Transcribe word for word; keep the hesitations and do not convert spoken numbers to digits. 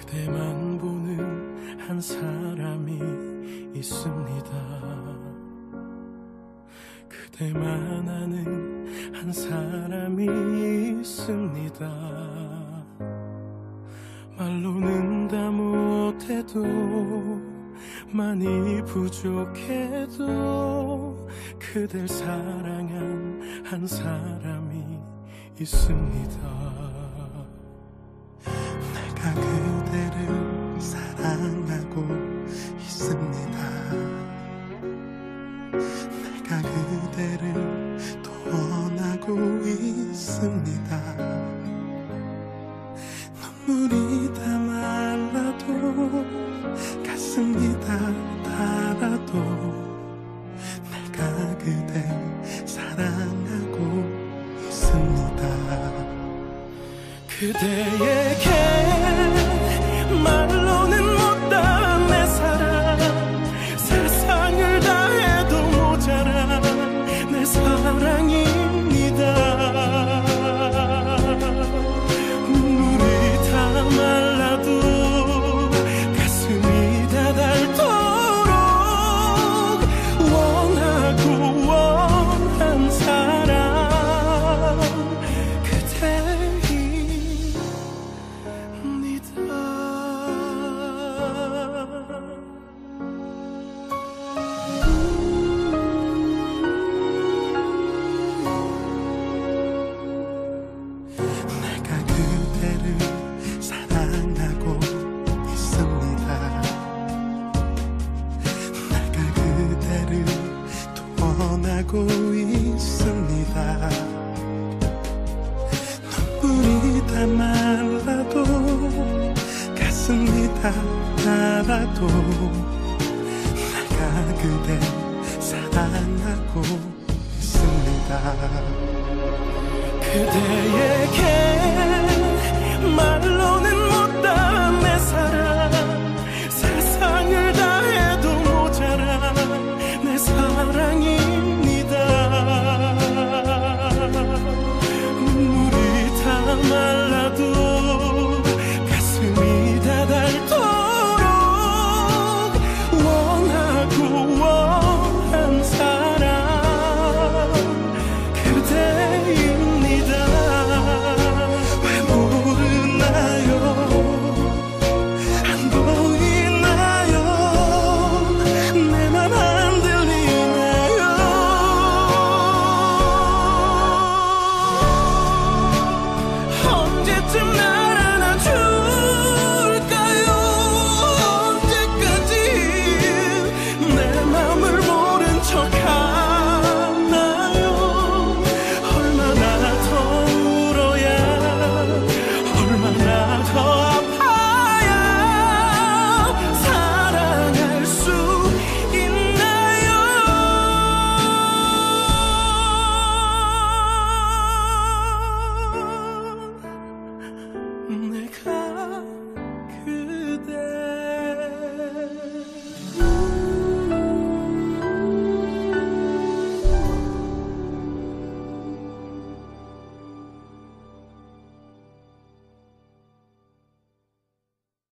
그대만 보는 한 사람이 있습니다. 그대만 아는 한 사람이 있습니다. 말로는 다 못해도 많이 부족해도 그댈 사랑한 한 사람이 있습니다. 내가 그대를 사랑하고 있습니다. 내가 그대를 또 원하고 있습니다. 눈물이 다 말라도 가슴이 다 달아도 내가 그댈 사랑하고 있습니다. 그대에게 말로는 못다 내 사랑, 세상을 다해도 모자란 내 사랑입니다. 눈물이 다 말라도 가슴이 다 닳도록 원하고 원한 사랑 하고 있습니다. 눈물이 다 말라도 가슴이 다 달아도 내가 그댈 사랑하고 있습니다. 그대에게 말